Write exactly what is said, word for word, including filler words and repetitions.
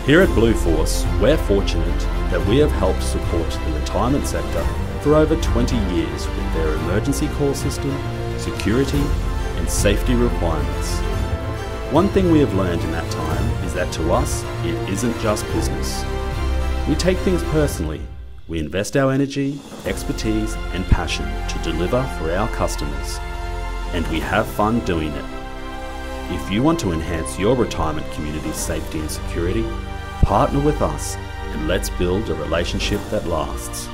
Here at Blueforce, we're fortunate that we have helped support the retirement sector for over twenty years with their emergency call system, security and safety requirements. One thing we have learned in that time is that to us, it isn't just business. We take things personally. We invest our energy, expertise and passion to deliver for our customers. And we have fun doing it. If you want to enhance your retirement community's safety and security, partner with us and let's build a relationship that lasts.